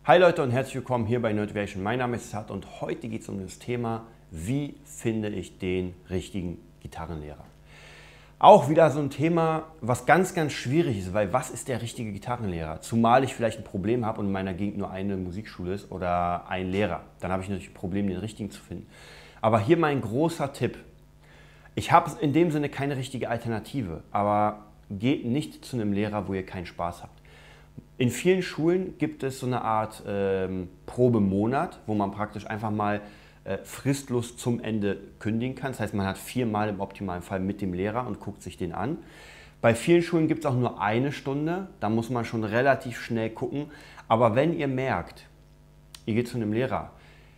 Hi Leute und herzlich willkommen hier bei Nerdvation. Mein Name ist Sad und heute geht es um das Thema, wie finde ich den richtigen Gitarrenlehrer. Auch wieder so ein Thema, was ganz schwierig ist, weil was ist der richtige Gitarrenlehrer? Zumal ich vielleicht ein Problem habe und in meiner Gegend nur eine Musikschule ist oder ein Lehrer. Dann habe ich natürlich ein Problem, den richtigen zu finden. Aber hier mein großer Tipp. Ich habe in dem Sinne keine richtige Alternative, aber geht nicht zu einem Lehrer, wo ihr keinen Spaß habt. In vielen Schulen gibt es so eine Art Probemonat, wo man praktisch einfach mal fristlos zum Ende kündigen kann. Das heißt, man hat 4 Mal im optimalen Fall mit dem Lehrer und guckt sich den an. Bei vielen Schulen gibt es auch nur 1 Stunde, da muss man schon relativ schnell gucken. Aber wenn ihr merkt, ihr geht zu einem Lehrer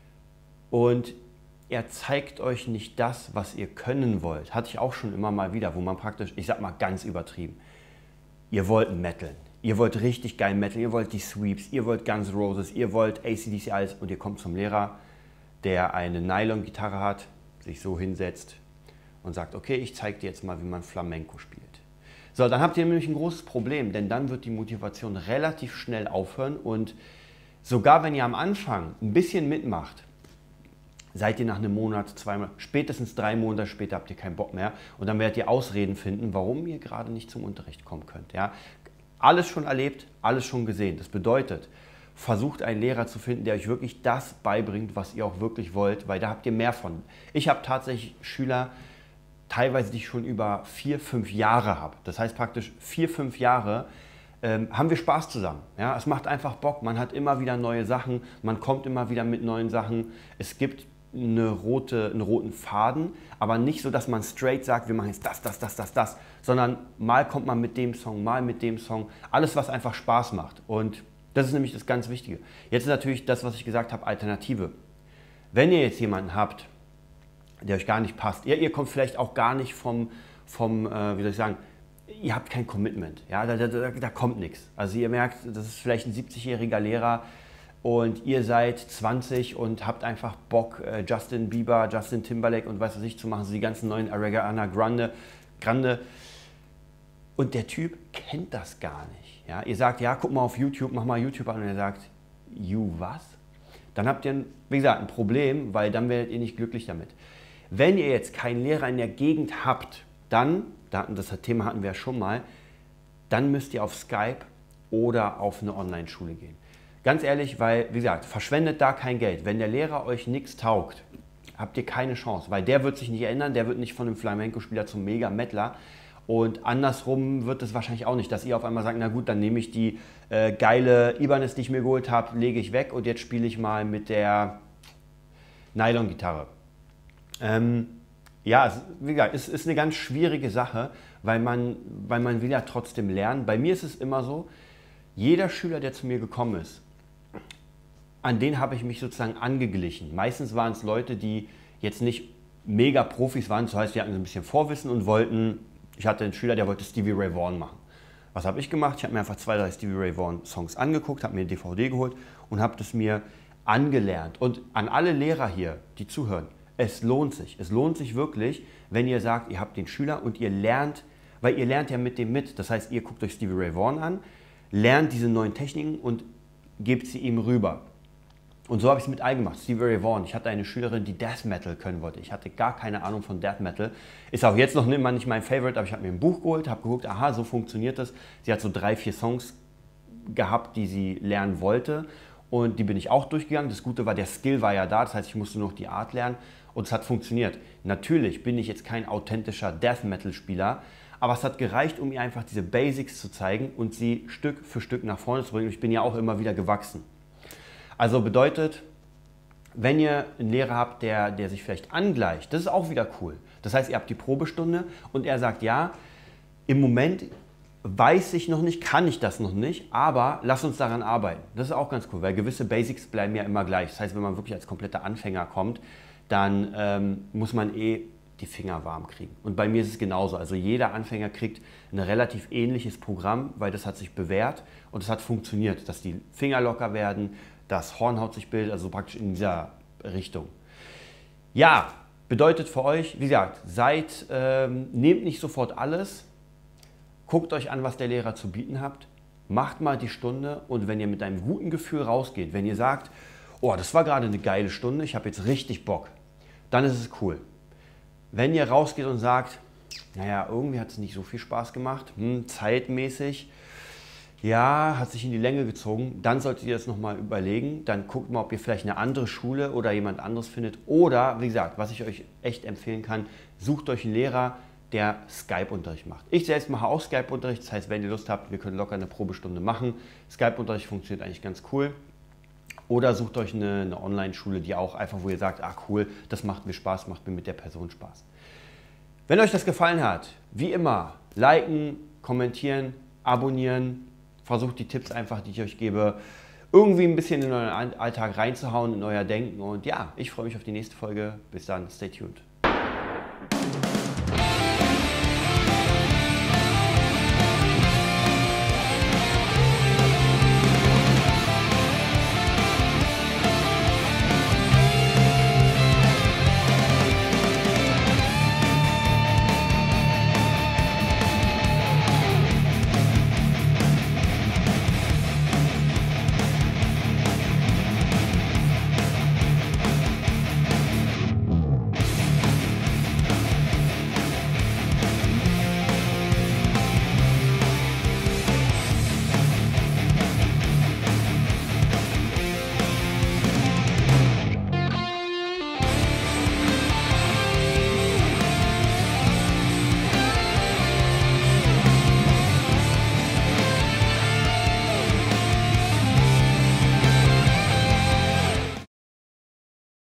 und er zeigt euch nicht das, was ihr können wollt, hatte ich auch schon immer mal wieder, wo man praktisch, ich sag mal ganz übertrieben, ihr wollt Metal. Ihr wollt richtig geil Metal, ihr wollt die Sweeps, ihr wollt Guns N' Roses, ihr wollt AC/DC, alles und ihr kommt zum Lehrer, der eine Nylon-Gitarre hat, sich so hinsetzt und sagt, okay, ich zeige dir jetzt mal, wie man Flamenco spielt. So, dann habt ihr nämlich ein großes Problem, denn dann wird die Motivation relativ schnell aufhören und sogar wenn ihr am Anfang ein bisschen mitmacht, seid ihr nach einem Monat, 2 Monate, spätestens 3 Monate später habt ihr keinen Bock mehr und dann werdet ihr Ausreden finden, warum ihr gerade nicht zum Unterricht kommen könnt. Ja? Alles schon erlebt, alles schon gesehen. Das bedeutet, versucht einen Lehrer zu finden, der euch wirklich das beibringt, was ihr auch wirklich wollt, weil da habt ihr mehr von. Ich habe tatsächlich Schüler, teilweise die ich schon über 4, 5 Jahre habe. Das heißt praktisch 4, 5 Jahre haben wir Spaß zusammen. Ja? Es macht einfach Bock, man hat immer wieder neue Sachen, man kommt immer wieder mit neuen Sachen. Es gibt einen roten Faden, aber nicht so, dass man straight sagt, wir machen jetzt das, sondern mal kommt man mit dem Song, mal mit dem Song, alles, was einfach Spaß macht. Und das ist nämlich das ganz Wichtige. Jetzt ist natürlich das, was ich gesagt habe, Alternative. Wenn ihr jetzt jemanden habt, der euch gar nicht passt, ihr kommt vielleicht auch gar nicht vom wie soll ich sagen, ihr habt kein Commitment, ja, da kommt nichts. Also ihr merkt, das ist vielleicht ein 70-jähriger Lehrer, und ihr seid 20 und habt einfach Bock, Justin Bieber, Justin Timberlake und was weiß ich zu machen, so die ganzen neuen Ariana Grande. Und der Typ kennt das gar nicht. Ja? Ihr sagt, ja, guck mal auf YouTube, mach mal YouTube an und er sagt, was? Dann habt ihr, wie gesagt, ein Problem, weil dann werdet ihr nicht glücklich damit. Wenn ihr jetzt keinen Lehrer in der Gegend habt, dann, das Thema hatten wir ja schon mal, dann müsst ihr auf Skype oder auf eine Online-Schule gehen. Ganz ehrlich, weil, wie gesagt, verschwendet da kein Geld. Wenn der Lehrer euch nichts taugt, habt ihr keine Chance, weil der wird sich nicht ändern, der wird nicht von einem Flamenco-Spieler zum Mega-Mettler und andersrum wird es wahrscheinlich auch nicht, dass ihr auf einmal sagt, na gut, dann nehme ich die geile Ibanez, die ich mir geholt habe, lege ich weg und jetzt spiele ich mal mit der Nylon-Gitarre. Ja, wie gesagt, es ist eine ganz schwierige Sache, weil man will ja trotzdem lernen. Bei mir ist es immer so, jeder Schüler, der zu mir gekommen ist, an den habe ich mich sozusagen angeglichen. Meistens waren es Leute, die jetzt nicht mega Profis waren, das heißt, die hatten ein bisschen Vorwissen und wollten, ich hatte einen Schüler, der wollte Stevie Ray Vaughan machen. Was habe ich gemacht? Ich habe mir einfach 2, 3 Stevie Ray Vaughan Songs angeguckt, habe mir eine DVD geholt und habe das mir angelernt. Und an alle Lehrer hier, die zuhören, es lohnt sich. Es lohnt sich wirklich, wenn ihr sagt, ihr habt den Schüler und ihr lernt, weil ihr lernt ja mit dem mit. Das heißt, ihr guckt euch Stevie Ray Vaughan an, lernt diese neuen Techniken und gebt sie ihm rüber. Und so habe ich es mit allen gemacht. Stevie Ray Vaughan. Ich hatte eine Schülerin, die Death Metal können wollte. Ich hatte gar keine Ahnung von Death Metal. Ist auch jetzt noch immer nicht mein Favorite, aber ich habe mir ein Buch geholt, habe geguckt, aha, so funktioniert das. Sie hat so 3, 4 Songs gehabt, die sie lernen wollte. Und die bin ich auch durchgegangen. Das Gute war, der Skill war ja da. Das heißt, ich musste nur noch die Art lernen. Und es hat funktioniert. Natürlich bin ich jetzt kein authentischer Death Metal Spieler. Aber es hat gereicht, um ihr einfach diese Basics zu zeigen und sie Stück für Stück nach vorne zu bringen. Ich bin ja auch immer wieder gewachsen. Also bedeutet, wenn ihr einen Lehrer habt, der sich vielleicht angleicht, das ist auch wieder cool. Das heißt, ihr habt die Probestunde und er sagt, ja, im Moment weiß ich noch nicht, kann ich das noch nicht, aber lass uns daran arbeiten. Das ist auch ganz cool, weil gewisse Basics bleiben ja immer gleich. Das heißt, wenn man wirklich als kompletter Anfänger kommt, dann muss man die Finger warm kriegen. Und bei mir ist es genauso. Also jeder Anfänger kriegt ein relativ ähnliches Programm, weil das hat sich bewährt und es hat funktioniert, dass die Finger locker werden, das Hornhaut sich bildet, also praktisch in dieser Richtung. Ja, bedeutet für euch, wie gesagt, nehmt nicht sofort alles, guckt euch an, was der Lehrer zu bieten hat, macht mal die Stunde und wenn ihr mit einem guten Gefühl rausgeht, wenn ihr sagt, oh, das war gerade eine geile Stunde, ich habe jetzt richtig Bock, dann ist es cool. Wenn ihr rausgeht und sagt, naja, irgendwie hat es nicht so viel Spaß gemacht, zeitmäßig, ja, hat sich in die Länge gezogen, dann solltet ihr das nochmal überlegen. Dann guckt mal, ob ihr vielleicht eine andere Schule oder jemand anderes findet. Oder, wie gesagt, was ich euch echt empfehlen kann, sucht euch einen Lehrer, der Skype-Unterricht macht. Ich selbst mache auch Skype-Unterricht, das heißt, wenn ihr Lust habt, wir können locker eine Probestunde machen. Skype-Unterricht funktioniert eigentlich ganz cool. Oder sucht euch eine Online-Schule, die auch einfach, wo ihr sagt, ah cool, das macht mir Spaß, macht mir mit der Person Spaß. Wenn euch das gefallen hat, wie immer, liken, kommentieren, abonnieren. Versucht die Tipps einfach, die ich euch gebe, irgendwie ein bisschen in euren Alltag reinzuhauen, in euer Denken. Und ja, ich freue mich auf die nächste Folge. Bis dann, stay tuned.